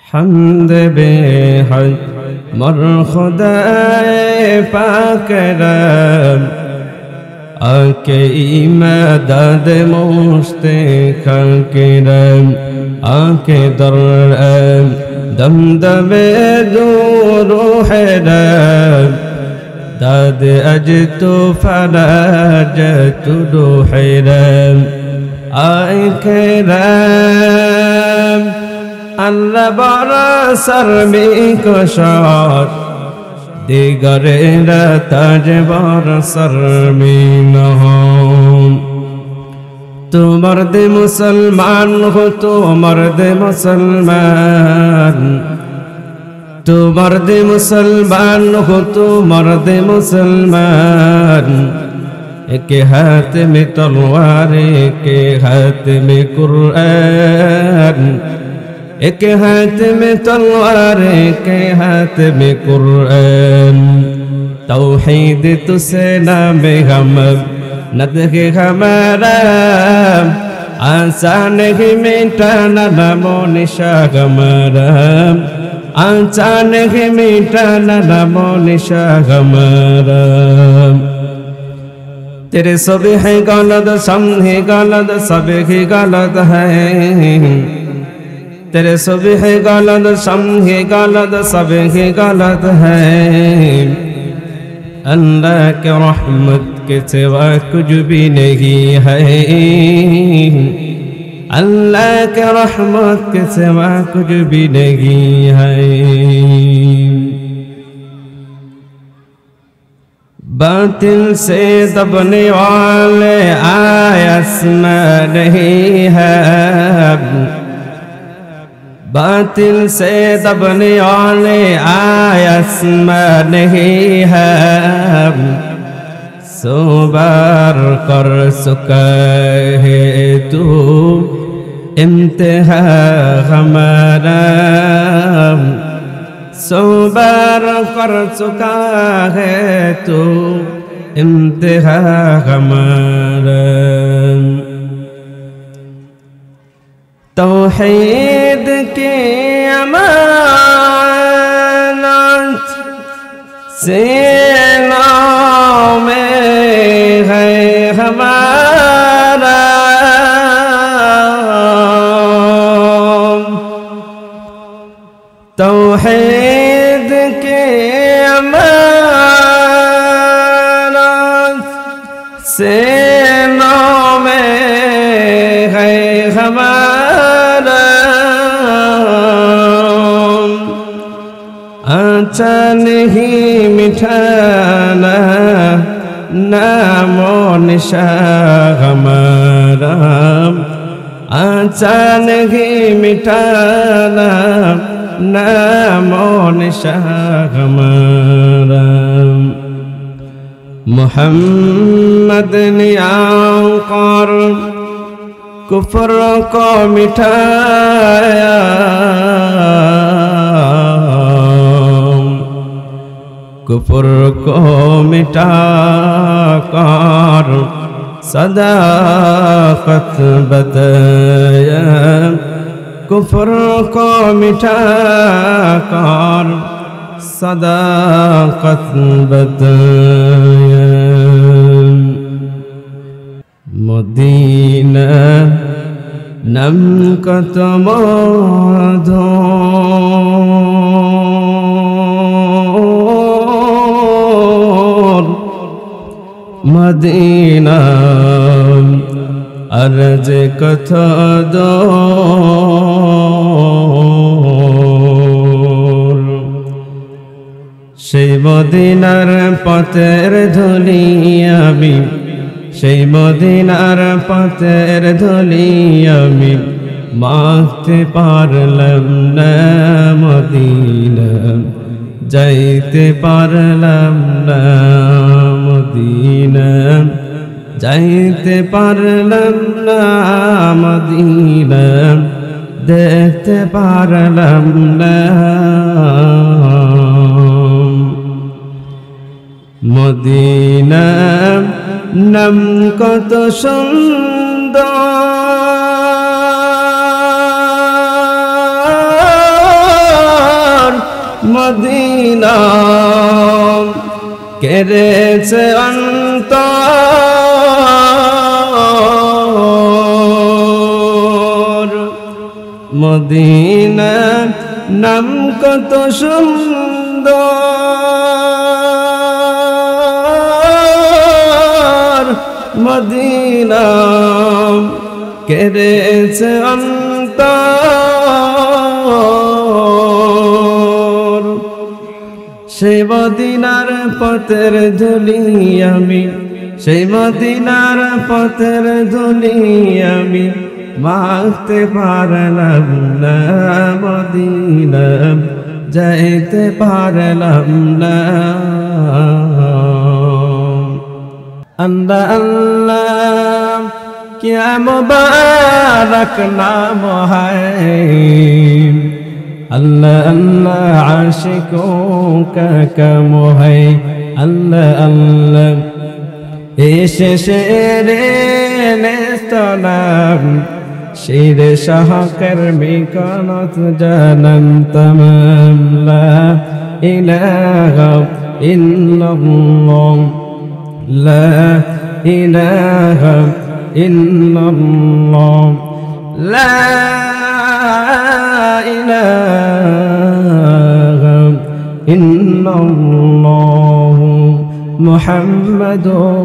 حمد بحج مر خدای پاکرم آکے مدد مستقرم آکے درم دمدم دور حرم داد أجت فرجت روحرم آي كرام الله برسر بكشار دیگر تاج برسر مینهم تو مرد مسلمان ہو تو مرد مسلمان تو مرد مسلمان ہو تو مرد مسلمان ایک ہاتھ میں تلوار ایک ہاتھ میں قرآن ایک ہاتھ میں تلوار ایک ہاتھ میں قرآن توحید تسے نام غم ندغ ہمارا آسان ہی مٹانا نمو نشا ہمارا آسان ہی مٹانا نمو نشا ہمارا تیرے سب ہے غلط سب ہے غلط سب ہی غلط ہے تیرے سب ہے غلط سب ہے غلط سب ہی غلط ہے اللہ کے رحمت کے سوا کچھ بھی نہیں ہے اللہ کے رحمت کے سوا کچھ بھی نہیں ہے باطل سے دبنے والے آیس میں نہیں ہے باطل سے دبنے والے آیس میں نہیں ہے سو بار کر سکا ہے تو انتہا ہمارا سو بار کر چکا ہے تو انتہا ہمارا توحید کی امانت سینوں میں ہے ہمارا توحید کی امانت سینوں میں ہے ہمارا آنچا نہیں مٹھانا نام و نشا ہمارا آنچا نہیں مٹھانا نام و نشا ہمارا محمد نے آنکر کفر کو مٹھایا کفر کو مٹا کر صداقت بتایا کفر کو مٹا کر صداقت بتایا مدینہ نم قدم دور مدینہ عرض کتھا دور সেই মদিনার পথের ধুলি আমি সেই মদিনার পথের ধুলি আমি মাখতে পারলাম না মদিনা যাইতে পারলাম না মদিনা যাইতে পারলাম না মদিনা দেখতে পারলাম না মদিনা নাম কত সুন্দর মদিনা কেড়েছে অন্তর মদিনা নাম কত সুন্দর মদিনা কেড়েছে অন্তর সেই মদিনার পথের ধুলি আমি সেই মদিনার পথের ধুলি আমি মাখতে পারলাম না মদিনা যাইতে পারলাম না আল্লাহ আল্লাহ क्या मुबारक नाम है अल्लाह अल्लाह आशिकों का कम है अल्लाह अल्लाह ऐसे शेरे नेस्तलाम शेर शाह कर्मी कानत जानन तमाम ला इलाहा इल्लल्लाह ला इलाहा इल्लल्लाह ला इलाहा इल्लल्लाह मुहम्मदुर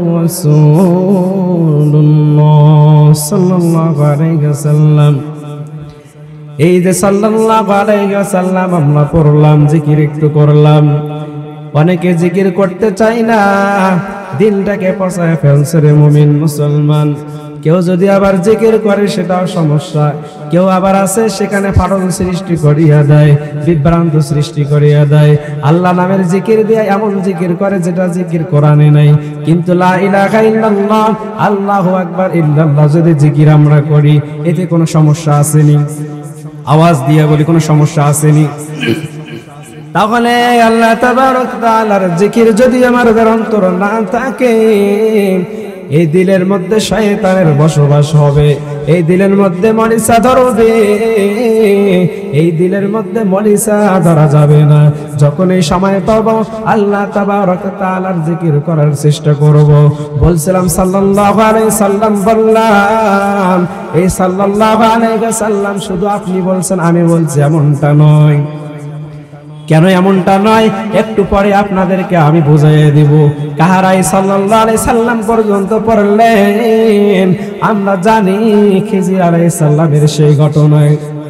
रसूलुल्लाह सल्लल्लाहु अलैहि वसल्लम এই যে সাল্লাল্লাহু আলাইহি ওয়াসাল্লাম আমরা পড়লাম জিকির একটু করলাম অনেকে জিকির করতে চায় না দিলটাকে পচায় ফেলছে রে মুমিন মুসলমান কেউ যদি আবার জিকির করে সেটাও সমস্যা কেউ আবার আছে সেখানে ফাটল সৃষ্টি করিয়া দেয় বিভ্রান্ত সৃষ্টি করিয়া দেয় আল্লাহ নামের জিকির দিয়ে এমন জিকির করে যেটা জিকির কোরআনে নাই কিন্তু লা ইলাহা ইল্লাল্লাহ আল্লাহু আকবার ইল্লাল্লাহ যদি জিকির আমরা করি এতে কোনো সমস্যা আসেনি আওয়াজ দিয়ে বলি কোনো সমস্যা আসেনি তাহলে আল্লাহ তাবারক তাআলার জিকির যদি আমাদের অন্তরে না থাকে এই দিলের মধ্যে শয়তানের বসবাস হবে এই দিলের মধ্যে মরিচা ধরবে এই দিলের মধ্যে মরিচা ধরা যাবে না যখন এই সময় পাবো আল্লাহ তাবারক তাআলার জিকির করার চেষ্টা করব বলছিলাম সাল্লাল্লাহু আলাইহি সাল্লাম বললাম এই সাল্লাল্লাহু আলাইহি সাল্লাম শুধু আপনি বলছেন আমি বলছি এমনটা নয় কেন এমনটা নয় একটু পরে আপনাদেরকে আমি বুঝিয়ে দেব কাহারাই সাল্লাল্লাহু আলাইহি সাল্লাম পর্যন্ত পড়লেন আমরা জানি খিজির আলাইহিস সালামের সেই ঘটনায়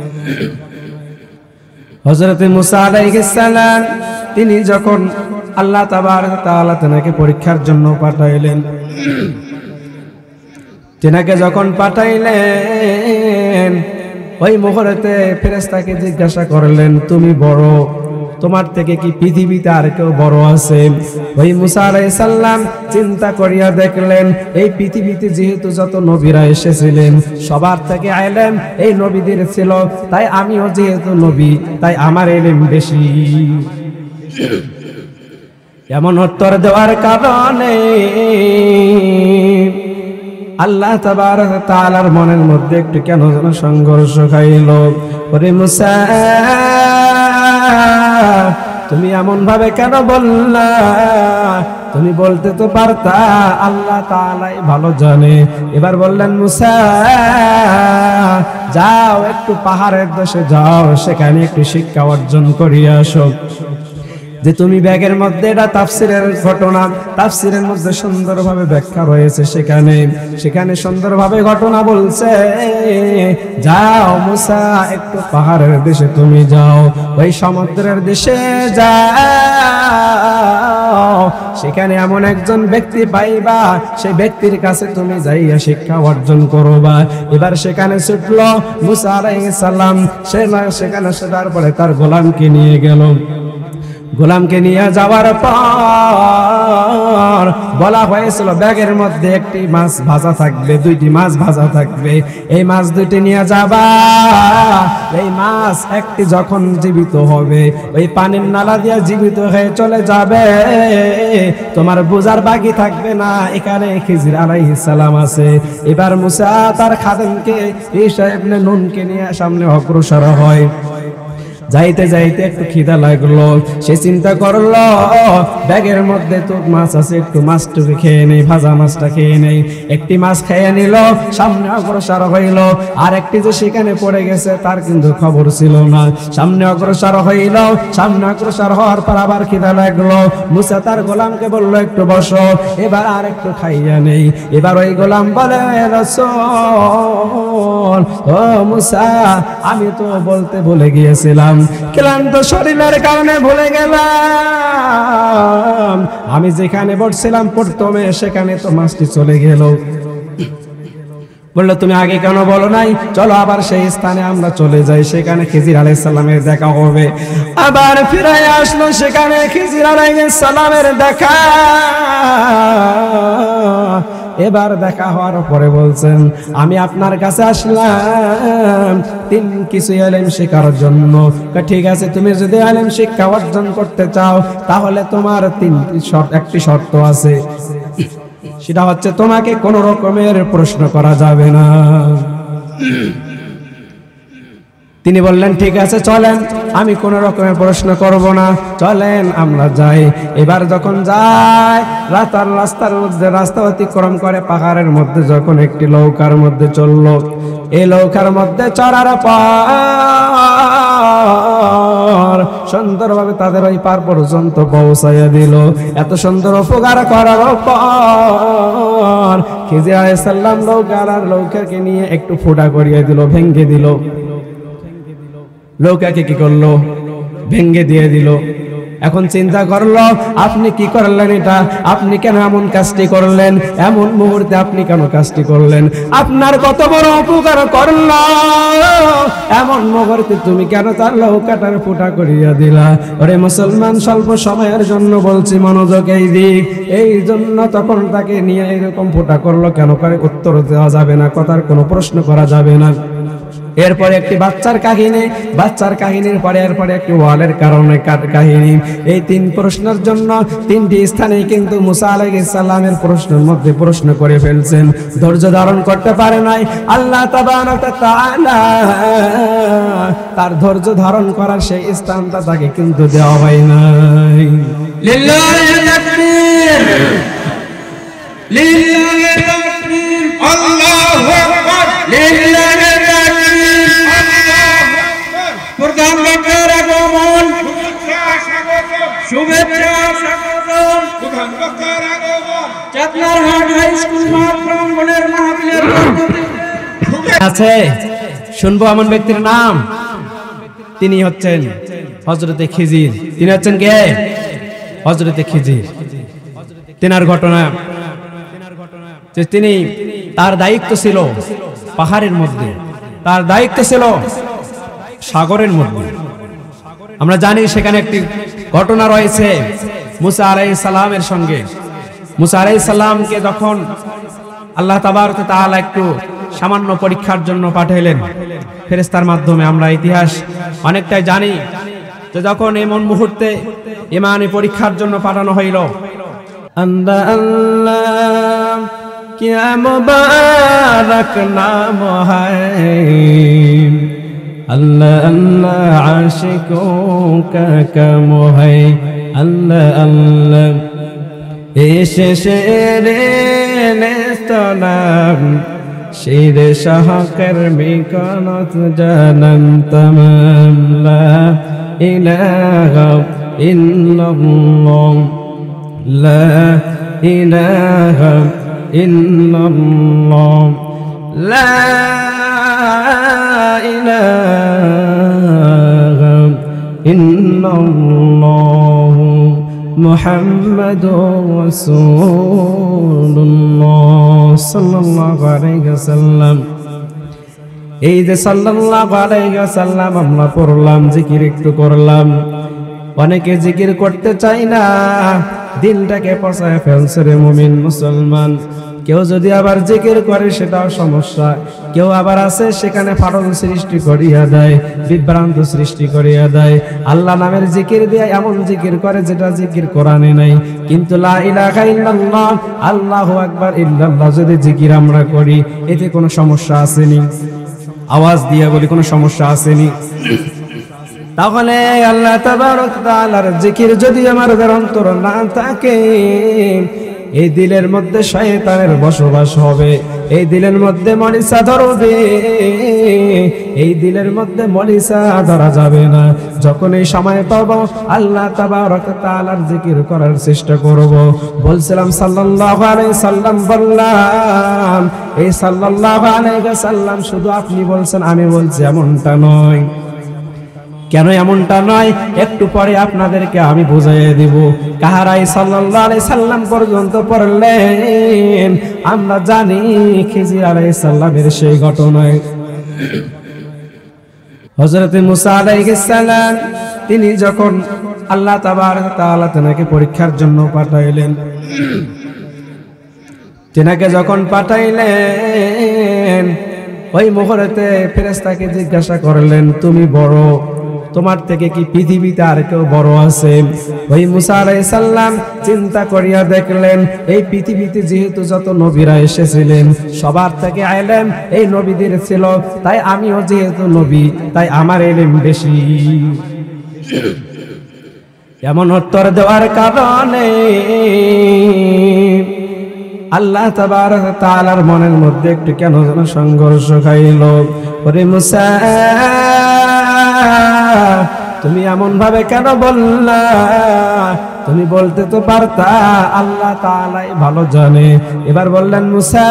হযরত মুসা আলাইহিস সালাম তিনি যখন আল্লাহ তাবারক তাআলা তাকে পরীক্ষার জন্য পাঠাইলেন তিনাকে যখন পাঠাইলেন ওই মুহূর্তে ফেরেশতাকে জিজ্ঞাসা করলেন তুমি বড় তোমার থেকে কি পৃথিবীতে আর কেউ বড় আছে ওই মুসা আলাইহিস সালাম চিন্তা করিয়া দেখলেন এই পৃথিবীতে যেহেতু যত নবীরা এসেছিলেন সবার থেকে ইলম এই নবীদের ছিল তাই আমিও যেহেতু নবী তাই আমার ইলম বেশি এমন উত্তর দেওয়ার কারণে আল্লাহ তাবারক তাআলার মনের মধ্যে একটু কেন যেন সংঘর্ষ খাইল ওরে মুসা তুমি এমন ভাবে কেন বললা তুমি বলতে তো পারতা আল্লাহ তাআলাই ভালো জানে এবার বললেন মুসা যাও একটু পাহাড়ের দেশে যাও সেখানে একটু শিক্ষা অর্জন করিয়া আসো যে তুমি ব্যাগের মধ্যে এটা তাফসীরের ঘটনা তাফসীরের মধ্যে সুন্দরভাবে ব্যাখ্যা রয়েছে সেখানে সুন্দরভাবে ঘটনা বলছে যাও মুসা একটু পাহাড়ের দেশে তুমি যাও ওই সমুদ্রের দেশে যাও সেখানে এমন একজন ব্যক্তি পাইবা সেই ব্যক্তির কাছে তুমি যাইয়া শিক্ষা অর্জন করবা এবার সেখানে ছুটল মুসা আলাইহিস সালাম সেখানে সেটার পরে তার গোলামকে নিয়ে গেল গোলামকে নিয়ে যাওয়ার পর বলা হয়েছিল ব্যাগের মধ্যে একটি মাছ ভাজা থাকবে দুইটি মাছ ভাজা থাকবে এই মাছ দুইটি নিয়ে যাবা এই মাছ একটি যখন জীবিত হবে ওই পানির নালা দিয়ে জীবিত হয়ে চলে যাবে তোমার বোঝার বাকি থাকবে না এখানে খিজির আলাইহিস সালাম আছে এবার মুসা তার খাদেমকে ঈসা ইবনে নুনকে নিয়ে সামনে অগ্রসর হয় যাইতে যাইতে একটু খিদা লাগলো, সে চিন্তা করলো ব্যাগের মধ্যে তো মাছ আছে, একটু মাছটুকু খেয়ে নেই, ভাজা মাছটা খেয়ে নেই। একটি মাছ খেয়ে নিল, সামনে অগ্রসর হইল। আর একটি যে সেখানে পড়ে গেছে তার কিন্তু খবর ছিল না। সামনে অগ্রসর হইল, সামনে অগ্রসর হওয়ার পর আবার খিদা লাগলো। মুসা তার গোলামকে বললো একটু বসো, এবার আর একটু খাইয়া নেই। এবার ওই গোলাম বলে, রাসূল ও মুসা, আমি তো বলতে ভুলে গিয়েছিলাম, ক্লান্ত শরীরের কারণে ভুলে গেলাম। আমি যেখানে বসছিলাম প্রথমে সেখানে তো মাছটি চলে গেল। বললো তুমি আগে কেন বলো নাই? চলো আবার সেই স্থানে আমরা চলে যাই, সেখানে খিজির আলাইহিস সালামের দেখা হবে। আবার ফিরে আসলো, সেখানে খিজির আলাইহিস সালামের দেখা। এবার দেখা হওয়ার পরে বলছেন, আমি আপনার কাছে আসলাম কিছু ইলম শেখার জন্য। ঠিক আছে, তুমি যদি ইলম শিক্ষা অর্জন করতে চাও তাহলে তোমার একটি শর্ত আছে, সেটা হচ্ছে তোমাকে কোনো রকমের প্রশ্ন করা যাবে না। তিনি বললেন ঠিক আছে চলেন, আমি কোনো রকমের প্রশ্ন করব না, চলেন আমরা যাই। এবার যখন যাই, রাস্তার মধ্যে রাস্তা অতিক্রম করে পাহাড়ের মধ্যে যখন একটি নৌকার মধ্যে চললো, এই নৌকার মধ্যে চড়ার পর সুন্দরভাবে তাদের ওই পার পর্যন্ত পৌঁছাইয়া দিল। এত সুন্দর উপকার করার পর খিজির আলাইহিস সালাম নৌকাকে নিয়ে একটু ফোঁটা করিয়ে দিল, ভেঙে দিল। নৌকাকে কি করলো? ভেঙে দিয়ে দিল। এখন চিন্তা করলো, আপনি কি করলেন এটা? আপনি কেন এমন কাজটি করলেন? এমন মুহূর্তে আপনি কেন কাজটি করলেন? আপনার কত বড় উপকার করলো, এমন মুহূর্তে তুমি কেন তার নৌকাটার ফুটা করিয়া দিলা? ওরে মুসলমান, স্বল্প সময়ের জন্য বলছি, মনোযোগ এই দিক। এই জন্য তখন তাকে নিয়ে এরকম ফুটা করলো কেন করে উত্তর দেওয়া যাবে না, কথার কোনো প্রশ্ন করা যাবে না। এরপরে একটি বাচ্চার কাহিনীর পরে এরপরে একটি ওয়ালের কারণে কাহিনী। এই তিন প্রশ্নের জন্য তিনটি স্থানে কিন্তু মুসা আলাইহিস সালামের প্রশ্নের মধ্যে প্রশ্ন করে ফেলছেন, ধৈর্য ধারণ করতে পারে নাই। আল্লাহ তাবারাকা তাআলা তার ধৈর্য ধারণ করার সেই স্থানটা তাকে কিন্তু দেওয়া হয় নাই। লিল্লাহি তাকবীর, লিল্লাহি তাকবীর, আল্লাহু আকবার, লিল্লাহি প্রধান বক্তার আগমন, শুভেচ্ছা স্বাগতম, প্রধান বক্তার আগমন, চাতলারহাট হাই স্কুল মাঠ প্রাঙ্গণের মাহফিলের আছে। শুনবো এমন ব্যক্তির নাম, তিনি হচ্ছেন হযরতে খিজির। তিনি হচ্ছেন কে? হযরতে খিজির। তিনার ঘটনা যে তিনি, তার দায়িত্ব ছিল পাহাড়ের মধ্যে, তার দায়িত্ব ছিল সাগরের মধ্যে। আমরা জানি সেখানে একটি ঘটনা রয়েছে মুসা আলাইহিস সালামের সঙ্গে। মুসা আলাইহিস সালামকে যখন আল্লাহ তাবারক ওয়া তাআলা একটু সামান্য পরীক্ষার জন্য পাঠাইলেন ফেরেশতার মাধ্যমে, আমরা ইতিহাস অনেকটাই জানি যে যখন এমন মুহূর্তে ইমানি পরীক্ষার জন্য পাঠানো হইল, আল্লাহ আল্লাহ কিয়া মুবারক নাম হয়, अल्लाह अल्लाह आशिकों का कम है, अल्लाह अल्लाह इश शेरे नेस्तनाम शेर शाह कर्मी कानत जानम तमाम, ला इलाहा इल्लल्लाह, ला इलाहा इल्लल्लाह, ला ইলাহা ইল্লাল্লাহ মুহাম্মাদুর রাসূলুল্লাহ সাল্লাল্লাহু আলাইহি ওয়াসাল্লাম। এই যে সাল্লাল্লাহু আলাইহি ওয়াসাল্লাম আমরা পড়লাম, জিকির একটু করলাম। অনেকে জিকির করতে চায় না, দিলটাকে পচায় ফেলছে রে মুমিন মুসলমান। কেউ যদি আবার জিকির করে সেটাও সমস্যা, কেউ আবার আছে সেখানে ফাটল সৃষ্টি করিয়া দেয়, বিভ্রান্ত সৃষ্টি করিয়া দেয়। আল্লাহ নামের জিকির দিয়ে এমন জিকির করে যেটা জিকির কোরআনে নাই। কিন্তু লা ইলাহা ইল্লাল্লাহ, আল্লাহু আকবার, ইল্লাল্লাহ যদি জিকির আমরা করি, এতে কোনো সমস্যা আসেনি? আওয়াজ দিয়ে বলি, কোনো সমস্যা আসেনি? তাহলে আল্লাহ তাবারক তাআলার জিকির যদি আমার অন্তর না থাকে, এই দিলের মধ্যে শয়তানের বসবাস হবে, এই দিলের মধ্যে মরিচা ধরবে, এই দিলের মধ্যে মরিচা ধরা যাবে না। যখন এই সময় পাবো আল্লাহ তাবারক তাআলার জিকির করার চেষ্টা করব। বলছিলাম সাল্লাল্লাহু আলাইহি সাল্লাম, বললাম এই সাল্লাল্লাহু আলাইহি সাল্লাম শুধু আপনি বলছেন আমি বলছি, এমনটা নয়। কেন এমনটা নয় একটু পরে আপনাদেরকে আমি বুঝিয়ে দিব। কাহারাই সাল্লাল্লাহু আলাইহি সাল্লাম পর্যন্ত পড়লেন, আমরা জানি খিজির আলাইহিস সালামের সেই ঘটনায় হযরত মুসা আলাইহিস সালাম তিনি যখন আল্লাহ তাবারক তাআলা তাকে পরীক্ষার জন্য পাঠাইলেন, তেনাকে যখন পাঠাইলেন ওই মুহূর্তে ফেরেশতাকে জিজ্ঞাসা করলেন, তুমি বড়, তোমার থেকে কি পৃথিবীতে আর কেউ বড় আছে? ওই মুসা আলাইহিস সালাম চিন্তা করিয়া দেখলেন এই পৃথিবীতে যেহেতু যত নবীরা এসেছিলেন সবার থেকে ইলম এই নবীদের ছিল, তাই আমিও যেহেতু নবী তাই আমার ইলম বেশি। এমন উত্তর দেওয়ার কারণে আল্লাহ তাবারক তাআলার মনের মধ্যে একটু কেন যেন সংঘর্ষ খাইল। ওরে মুসা, তুমি এমন ভাবে কেন বললা? তুমি বলতে তো পারতা, আল্লাহ তাআলাই ভালো জানে। এবার বললেন, মুসা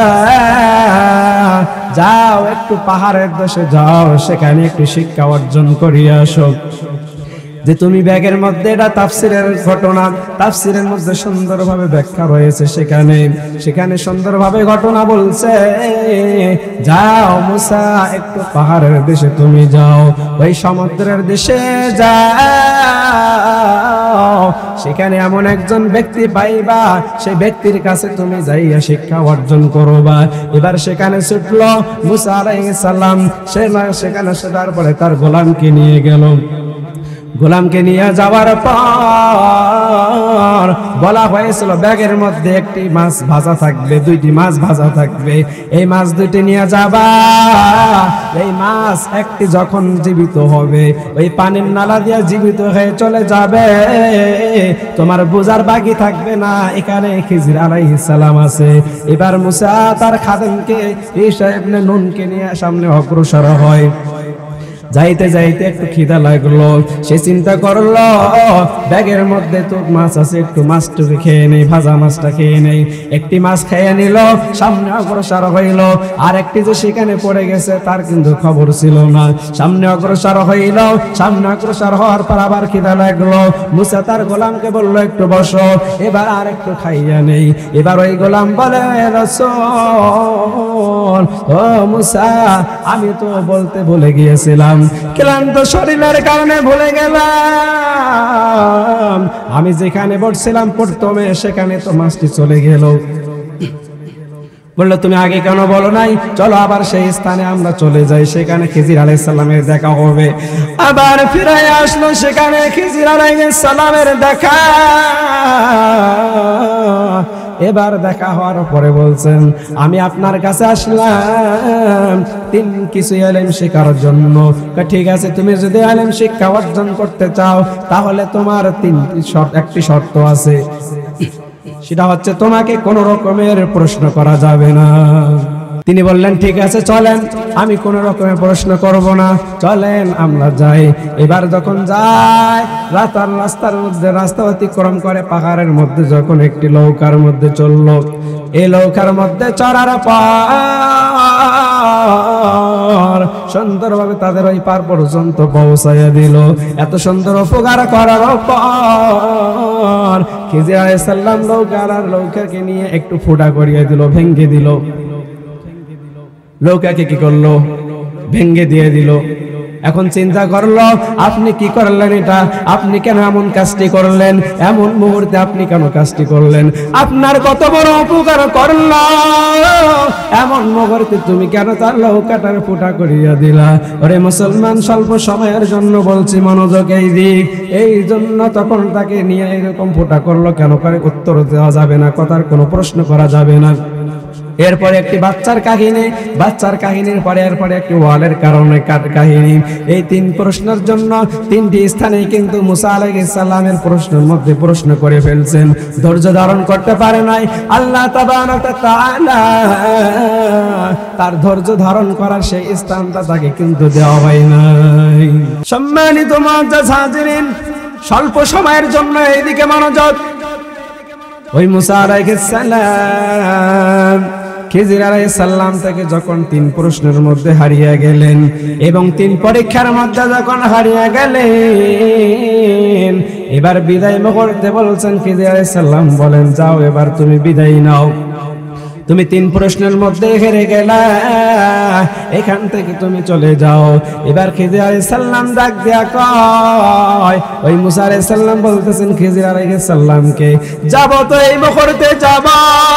যাও একটু পাহাড়ের দেশে যাও, সেখানে একটু শিক্ষা অর্জন করিয়া আসো। যে তুমি ব্যাগের মধ্যে এটা তাফসিরের ঘটনা, তাফসিরের মধ্যে সুন্দরভাবে ব্যাখ্যা রয়েছে, সেখানে সুন্দরভাবে ঘটনা বলছে। যাও মুসা একটু পাহাড়ের দেশে তুমি যাও, ওই সমুদ্রের দেশে যাও, সেখানে এমন একজন ব্যক্তি পাইবা, সেই ব্যক্তির কাছে তুমি যাইয়া শিক্ষা অর্জন করবা। এবার সেখানে ছুটল মুসা আলাইহিস সালাম, সেখানে সেটার পরে তার গোলামকে নিয়ে গেল। গোলামকে নিয়ে যাওয়ার পর বলা হয়েছিল ব্যাগের মধ্যে একটি মাছ ভাজা থাকবে, দুইটি মাছ ভাজা থাকবে, এই মাছ দুইটি নিয়ে যাবা। এই মাছ একটি যখন জীবিত হবে ওই পানির নালা দিয়ে জীবিত হয়ে চলে যাবে, তোমার বোঝার বাকি থাকবে না এখানে খিজির আলাইহিস সালাম আছে। এবার মুসা তার খাদেমকে ঈসা ইবনে নুনকে নিয়ে সামনে অগ্রসর হয়। যাইতে যাইতে একটু খিদা লাগলো, সে চিন্তা করলো ব্যাগের মধ্যে তো মাছ আছে, একটু মাছটুকু খেয়ে নেই, ভাজা মাছটা খেয়ে নেই। একটি মাছ খেয়ে নিল, সামনে অগ্রসর হইল। আর একটি যে সেখানে পড়ে গেছে তার কিন্তু খবর ছিল না। সামনে অগ্রসর হইল, সামনে অগ্রসর হওয়ার পর আবার খিদা লাগলো। মুসা তার গোলামকে বললো একটু বসো, এবার আর একটু খাইয়া নেই। এবার ওই গোলাম বলে, রাসূল ও মুসা, আমি তো বলতে ভুলে গিয়েছিলাম, ক্লান্ত শরীরের কারণে ভুলে গেলাম। আমি যেখানে বসছিলাম প্রথমে সেখানে তো মাছটি চলে গেল। বললো তুমি আগে কেন বলো নাই? চলো আবার সেই স্থানে আমরা চলে যাই, সেখানে খিজির আলাইহিস সালামের দেখা হবে। আবার ফিরে আসলো, সেখানে খিজির আলাইহিস সালামের দেখা। এবার দেখা হওয়ার পরে বলছেন, আমি আপনার কাছে আসলাম কিছু ইলম শেখার জন্য। ঠিক আছে, তুমি যদি ইলম শিক্ষা অর্জন করতে চাও তাহলে তোমার একটি শর্ত আছে, সেটা হচ্ছে তোমাকে কোনো রকমের প্রশ্ন করা যাবে না। তিনি বললেন ঠিক আছে চলেন, আমি কোনো রকমের প্রশ্ন করব না, চলেন আমরা যাই। এবার যখন যায় রাস্তার মধ্যে রাস্তা অতিক্রম করে পাহাড়ের মধ্যে যখন একটি নৌকার মধ্যে চলল, এই নৌকার মধ্যে চড়ার পর সুন্দরভাবে তাদের ওই পার পর্যন্ত পৌঁছাইয়া দিল। এত সুন্দর উপকার করার পর খিজির আলাইহিস সালাম নৌকাকে নিয়ে একটু ফুটা করিয়ে দিল, ভেঙে দিল। নৌকাকে কি করলো? ভেঙে দিয়ে দিল। এখন চিন্তা করলো আপনি কি করলেন এটা? আপনি কেন এমন কাজটি করলেন? এমন মুহূর্তে আপনি কেন কাজটি করলেন? আপনার কত বড় উপকার করলো, এমন মুহূর্তে তুমি কেন তার নৌকাটার ফুটা করিয়া দিলা? ওরে মুসলমান, স্বল্প সময়ের জন্য বলছি, মনোযোগ এই দিক। এই জন্য তখন তাকে নিয়ে এরকম ফুটা করলো কেন করে উত্তর দেওয়া যাবে না, কথার কোনো প্রশ্ন করা যাবে না। এরপরে একটি বাচ্চার কাহিনীর পরে এরপরে একটি ওয়ালের কারণে কাহিনী। এই তিন প্রশ্নের জন্য তিনটি স্থানে কিন্তু মুসা আলাইহিস সালামের প্রশ্নের মধ্যে প্রশ্ন করে ফেলছেন, ধৈর্য ধারণ করতে পারে নাই। আল্লাহ তাবারক ওয়া তাআলা তার ধৈর্য ধারণ করার সেই স্থানটা তাকে কিন্তু দেওয়া হয় নাই। সম্মানিত মুআজ্জাজ হাজিরিন, স্বল্প সময়ের জন্য এইদিকে মনোযোগ। ওই মুসা আলাইহিস সালাম খিজির আলাইহিস সালাম থেকে যখন তিন প্রশ্নের মধ্যে হারিয়ে গেলেন এবং তিন পরীক্ষার মধ্যে যখন হারিয়ে গেলেন, এবার বিদায় মুহূর্তে বলছেন খিজির আলাইহিস সালাম বলেন, যাও এবার তুমি বিদায় নাও, তুমি তিন প্রশ্নের মধ্যে হেরে গেলা, এখান থেকে তুমি চলে যাও। এবার খিজির আলাইহিস সালাম ডাক দিয়া কয়, ওই মুসা আলাইহিস সালাম বলতেছেন খিজির আলাইহিস সালামকে, যাব তো এই মুহূর্তে যাব,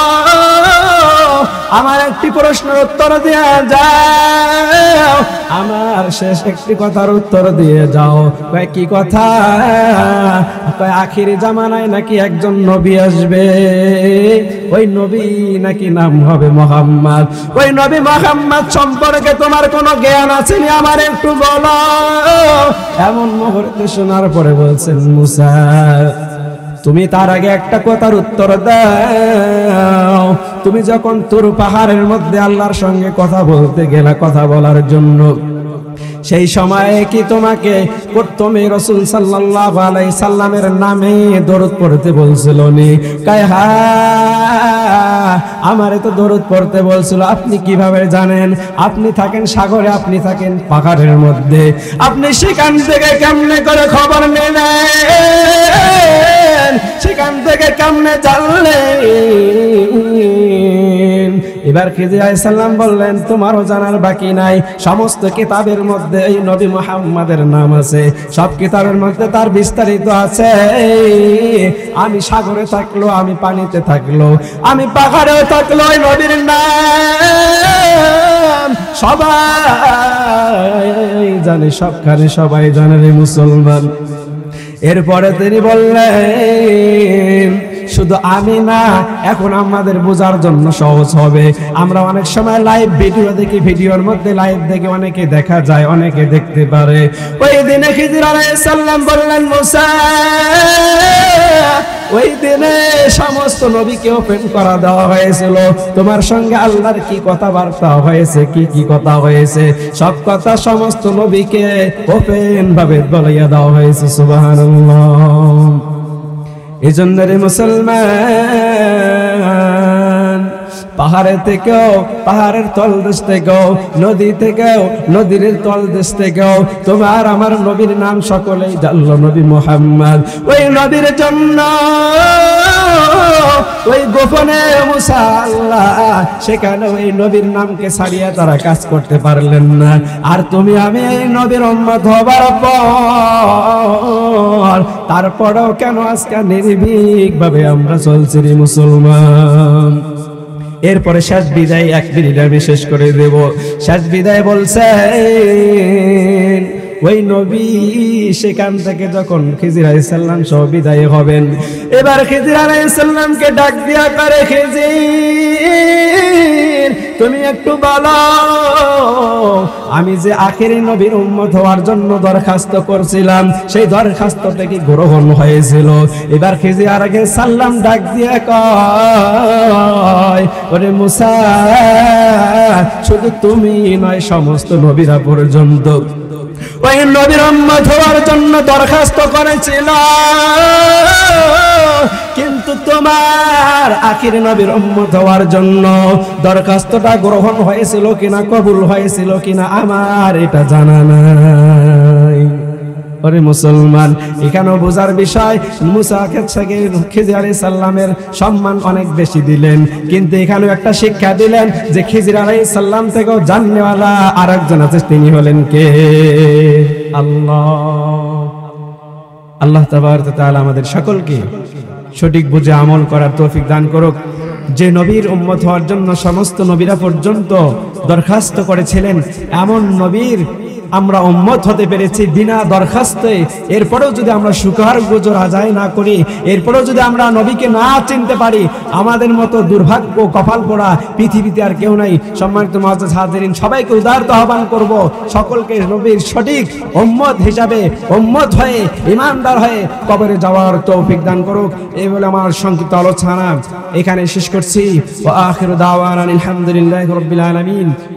আমার একটি প্রশ্নের উত্তর দিয়ে যাও, আমার শেষ একটি কথার উত্তর দিয়ে যাও। কয় কি কথা? কয় আখিরি জামানায় নাকি একজন নবী আসবে, ওই নবী নাকি নাম হবে মুহাম্মদ। ওই নবী মুহাম্মদ সম্পর্কে তোমার কোনো জ্ঞান আছে নি? আমার একটু বলো। এমন মুহূর্তে শোনার পরে বলছেন, মুসা তুমি তার আগে একটা কথার উত্তর দাও। তুমি যখন তুর পাহাড়ের মধ্যে আল্লাহর সঙ্গে কথা বলতে গেলা, কথা বলার জন্য, সেই সময়ে কি তোমাকে প্রথমে রাসূল সাল্লাল্লাহু আলাইহি সাল্লামের নামে দরুদ পড়তে বলছিল নি? কয় হ্যাঁ, আমারে তো দরুদ পড়তে বলছিল। আপনি কিভাবে জানেন? আপনি থাকেন সাগরে, আপনি থাকেন পাহাড়ের মধ্যে, আপনি সেখান থেকে কেমনে করে খবর নিলেন? সেখান থেকে কেমনে জানলেন? এবার খিজির আলাইহিস সালাম বললেন, তোমারও জানার বাকি নাই, সমস্ত কিতাবের মধ্যে এই নবী মুহাম্মাদের নাম আছে, সব কিতাবের মধ্যে তার বিস্তারিত আছে। আমি সাগরে থাকলো, আমি পানিতে থাকলো, আমি পাহাড়েও থাকলো, এই নবীর নাম সবাই জানে, সবখানে সবাই জানে রে মুসলমান। এরপরে তিনি বললেন, শুধু আমি না, এখন আমাদের বোঝার জন্য সহজ হবে। আমরা অনেক সময় লাইভ ভিডিও দেখি, ভিডিওর মধ্যে লাইভ দেখে অনেকে দেখা যায়, অনেকে দেখতে পারে। ওই দিনে খিজির আলাইহিস সালাম বললেন, মুসা ওই দিনে সমস্ত নবীকে ওপেন করা দেওয়া হয়েছিল, তোমার সঙ্গে আল্লাহর কি কথাবার্তা হয়েছে, কি কি কথা হয়েছে, সব কথা সমস্ত নবীকে ওপেন ভাবে বলাইয়া দেওয়া হয়েছে। সুবহানাল্লাহ। এই জন্য রে মুসলমান, পাহাড়ে থেকেও, পাহাড়ের তলদেশ থেকেও, নদী থেকেও, নদীর তলদেশ থেকেও তোমার আমার নবীর নাম সকলেই জানলো, নবী মুহাম্মদ। ওই নবীর জন্য ওই গোপনে মুসা আল্লাহ সেখানে ওই নবীর নামকে ছাড়িয়ে তারা কাজ করতে পারলেন না। আর তুমি আমি এই নবীর উম্মত হবার পর তারপরেও কেন আজকে নির্ভীক ভাবে আমরা চলছি রে মুসলমান? এরপরে শেষ বিদায়, এক মিনিট আমি শেষ করে দেব। শেষ বিদায় বলছেন, ওই নবী সেখান থেকে যখন খিজির আলাইহিস সালাম সহ বিদায় হবেন, এবার খিজির আলাইহিস সালামকে ডাক দিয়া করে, খিজির তুমি একটু বলো, আমি যে আখেরি নবীর উম্মত হওয়ার জন্য দরখাস্ত করছিলাম, সেই দরখাস্তটা কি গ্রহণ হয়েছিল? এবার খিজির আলাইহিস সালাম ডাক দিয়া কয়, ওরে মুসা, শুধু তুমি নয়, সমস্ত নবীরা পর্যন্ত ওই নবীর উম্মত হওয়ার জন্য দরখাস্ত করেছিল, কিন্তু তোমার আখির নবীর উম্মত হওয়ার জন্য দরখাস্তটা গ্রহণ হয়েছিল কিনা, কবুল হয়েছিল কিনা, আমার এটা জানা নাই। ওরে মুসলমান, এখানেও বোঝার বিষয়, মুসাকে খিজির আলাইহিস সালামের সম্মান অনেক বেশি দিলেন, কিন্তু এখানেও একটা শিক্ষা দিলেন যে খিজির আলাইহিস সালাম থেকেও জাননেওয়ালা আরেকজন আছে, তিনি হলেন কে? আল্লাহ। আল্লাহ তাবারক ওয়া তাআলা আমাদের সকলকে সঠিক বুঝে আমল করার তৌফিক দান করুক। যে নবীর উম্মত হওয়ার জন্য সমস্ত নবীরা পর্যন্ত দরখাস্ত করেছিলেন, এমন নবীর আমরা উম্মত হতে পেরেছি বিনা দরখাস্তে, এরপরেও যদি আমরা শুকরগুজার আদায় না করি, এরপরেও যদি আমরা নবীকে না চিনতে পারি, আমাদের মতো দুর্ভাগ্য কপাল পোড়া পৃথিবীতে আর কেউ নাই। সম্মানিত মুআজ্জাজ হাজিরিন, সবাইকে উদারত আহ্বান করব, সকলকে নবীর সঠিক উম্মত হিসাবে উম্মত হয়ে ঈমানদার হয়ে কবরে যাওয়ার তৌফিক দান করুক। এই বলে আমার সংক্ষিপ্ত আলোচনা এখানে শেষ করছি। ওয়া আখিরু দাওয়ানা আলহামদুলিল্লাহি রাব্বিল আলামিন।